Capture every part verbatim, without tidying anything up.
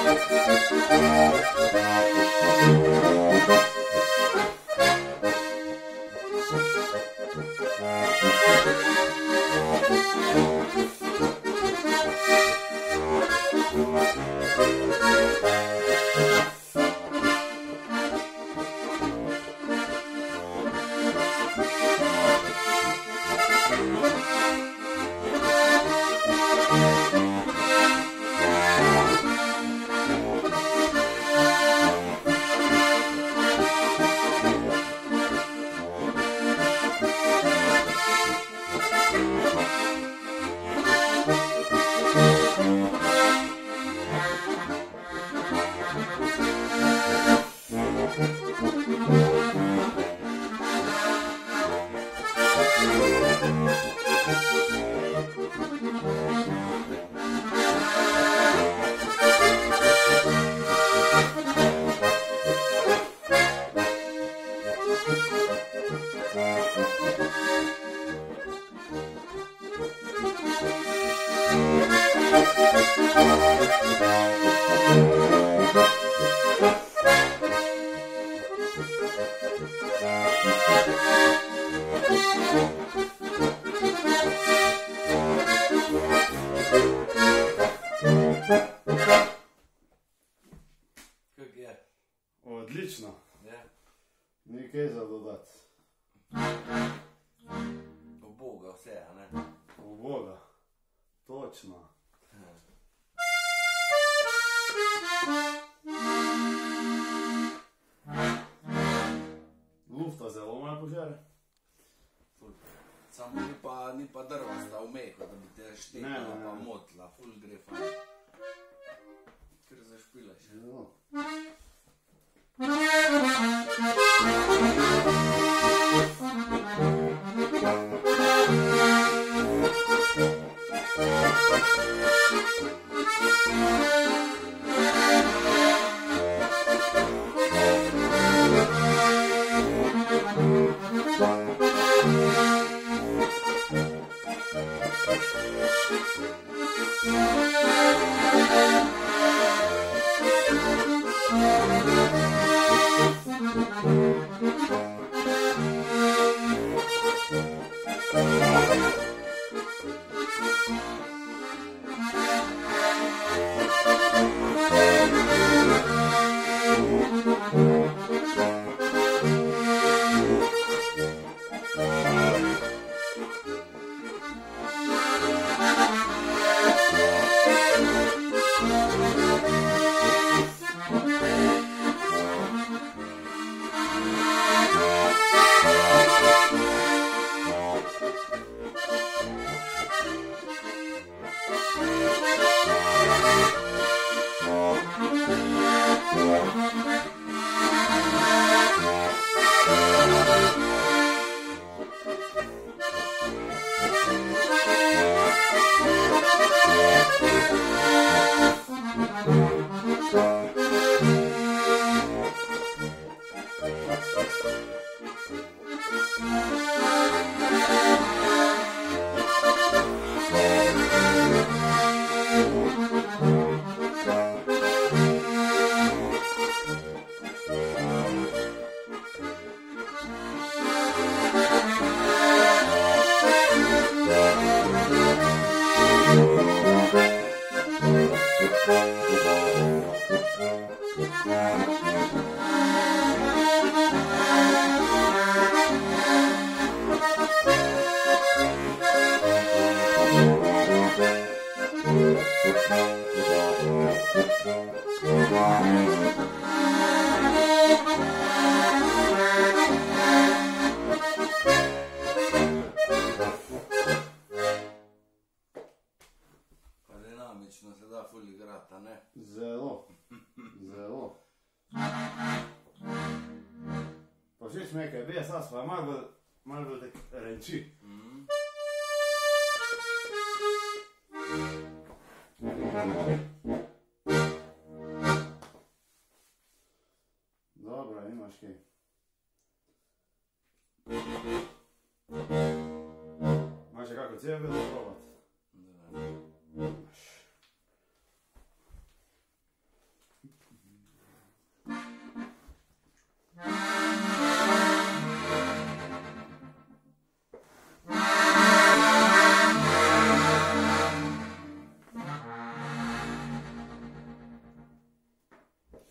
Odlično. Nekaj za dodati. Uboga vse, a ne? Uboga. Točno. Lufta zelo malo požere. Samo ni pa drvasta v mehu, da bi te štekala pa motila. Ful gre fajn. Ker zašpilaš. Zelo. Zelo, zelo. Pa všeč mi je, kaj B S A pa malo bolj, malo bolj tak renči. Dobro, imaš kaj. Imaš še kako C V da probati?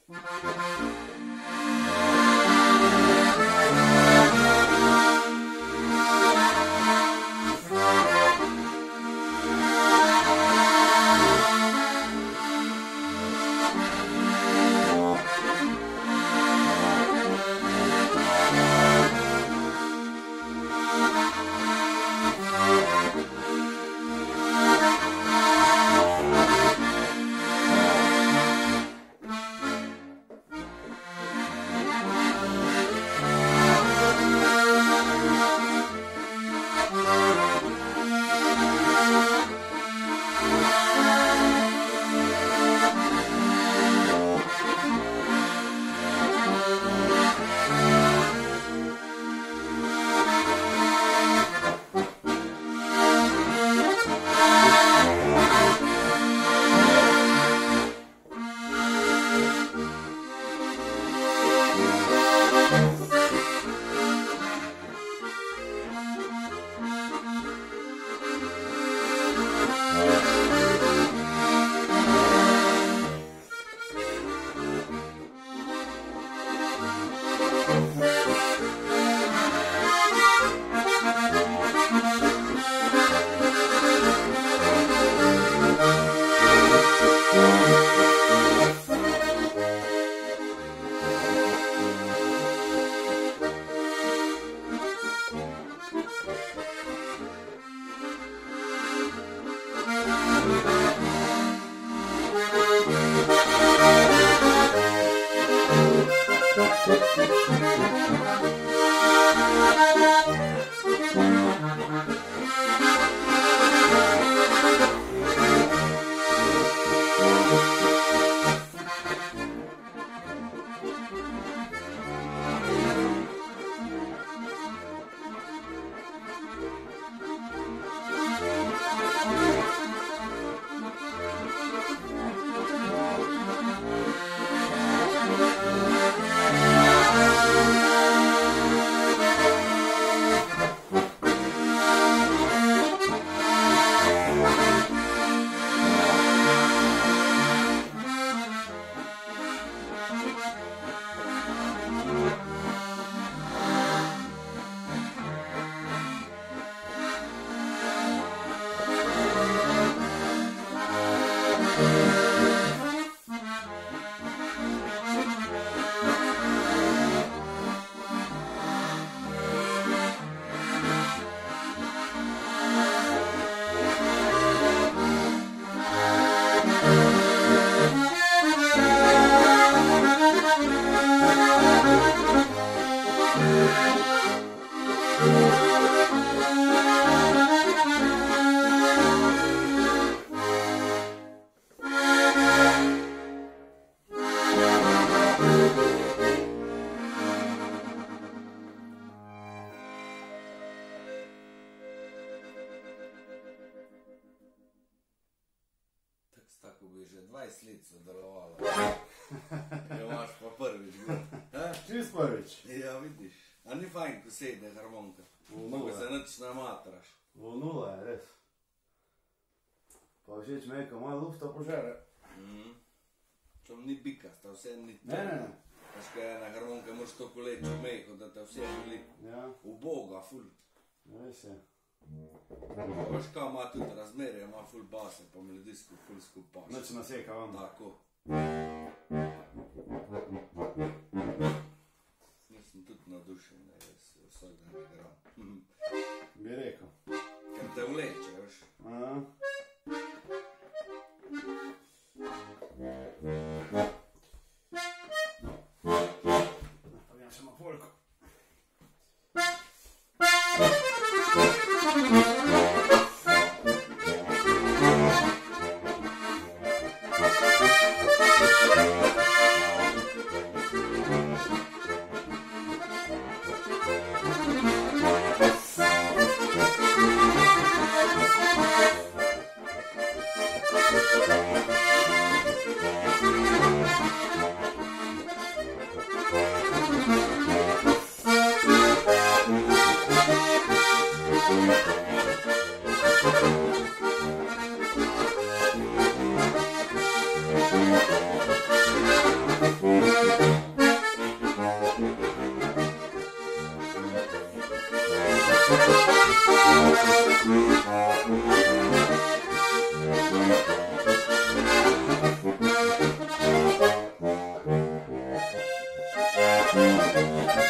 Tako bi že dvajset let sodelovala. Jo imaš pa prvič. Čist prvič. Ja, vidiš. A ni fajn, ko sede harmonika. Mogo se nič namatraš. V nula je, res. Pa všeč me je, ko malo lufta požere. Mm. Čom ni bikasta, vse ni to. Ne, ne, ne. Pač kaj je na harmonika, moraš toliko leči v meho, da te vse boli. Ja. Uboga, ful. Res je. Pač kaj ima tudi razmerje, ima ful base, pa melodijsko ful skupaš. Noč naseka vam. Tako. Nisem tudi nadušen, da je vsak dan igram. Bi rekel. Ker te vleče, veš. Aha. Pa grem še na polko. Thank you.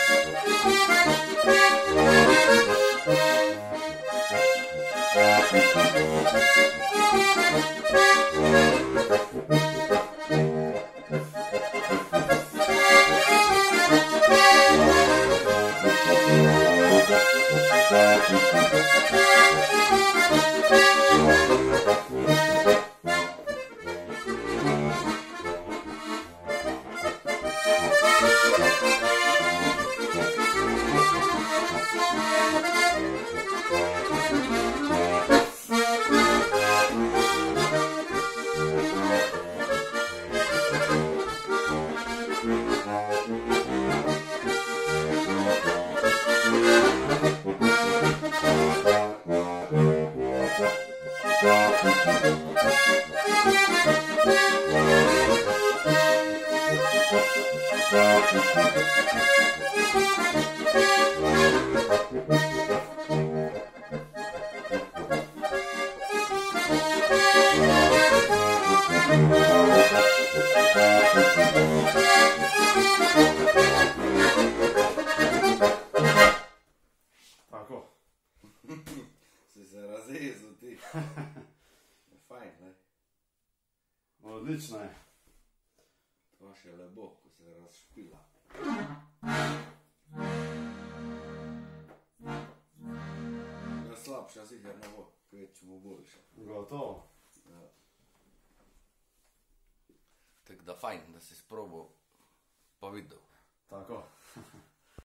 Tako. Si se razrezal ti. Fajn, ne? Odlično je. To še lepo, ko se razšpila. Ja, slabša sicer ne bo, kvečemu boljša. Gotovo. Ja. Tako da fajn, da si sprobal pa videl. Tako.